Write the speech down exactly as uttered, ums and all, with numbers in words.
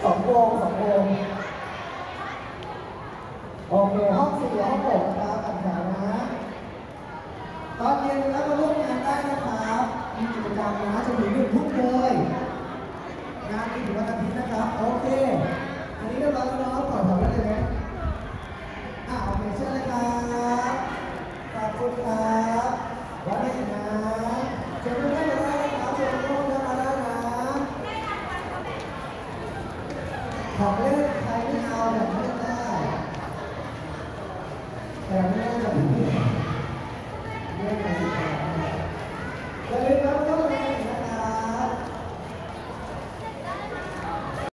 สองโมงสองโมงโอเคห้องสี่ห้องหกนะครับอันแถวนะตอนเย็นแล้วมาร่วมงานได้นะครับมีกิจกรรมนะจะถึงหนึ่งทุ่มเลยงานนี้ถึงวันอาทิตย์นะครับโอเคอันนี้เรียบร้อยแล้วเนาะปล่อยผ่อนได้เลยไหมอ่ะโอเคเชิญเลยครับขอบคุณครับวันนี้นะเชิญทุกท่านมาได้นะครับเชิญทุกท่านมาได้นะของเล่นใครไม่เอาแบบไม่ได้แต่ไม่ได้แบบ